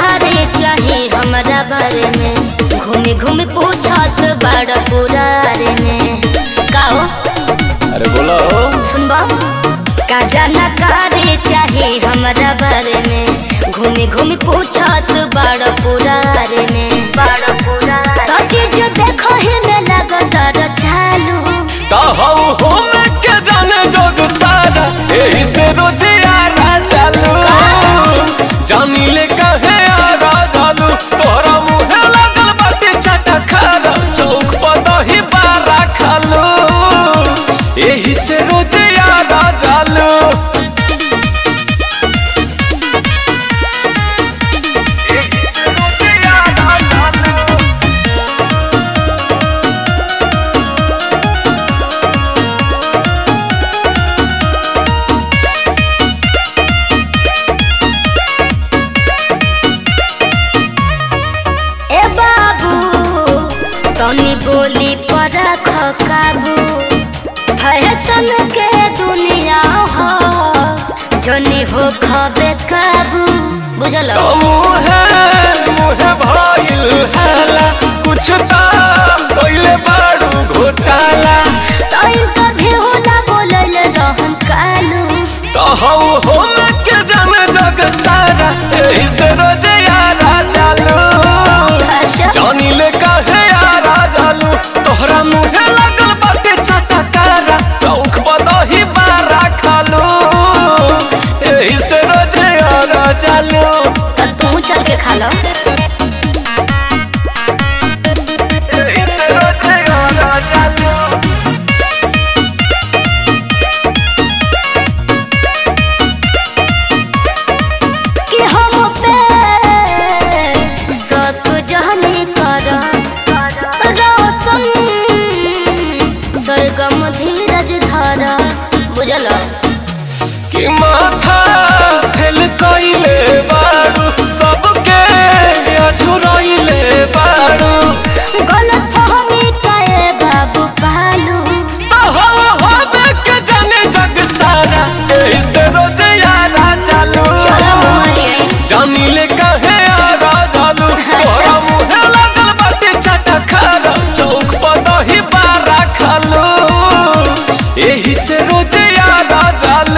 करे चाहे हमरा बारे में, घूमी घूमी पूछत बड़ पुरारे में। काओ अरे बोलो सुनबा का जाना करे चाहे हमरा बारे में, घूमी घूमी पूछत बड़ पुरारे में। तो चीज देखो ही में लगतर चालू तो हो मैं के जाने जोग सारा यही से रोज यारा चालू जानी ले कहे यारा चालू तोरा मुहे लगल बाटे चाटा खारा चौक पर दही बारा खालू यही से रोज यारा चालू। तनी बोली पर काबू फैशन के दुनिया हो जनी हो खबे काबू बुझल मुहे भइल हाला कुछ ता कइले बाड़ू घोटाला तो इंटरव्यू होला बोलल रहन कालू तो हो के जाने जग सारा एही से रोज यारा चालू जानी ले कहे यारा चालू तोहरा मुहे लगल बाटे चाचा कारा चौक बदही बारा खालू एही से रोज यारा चालू। तो तू चल के खा लो एही से रोज यारा चालू। कि हम पे सत जहनी कर रोशन सरगम धीरज धर बुझल कि माथा फेल कइले बाड़ू सबके अझुरइले बाड़ू गलत फहमी काए बाबू पालू तो हो के जाने जग सारा एही से रोज यारा चालू चलो घुमाइए जानी ले कहे यारा चालू तोरा मुहे लगल बाटे चाटा खारा चौक पर दही बारा खालू एही से रोज यारा चालू।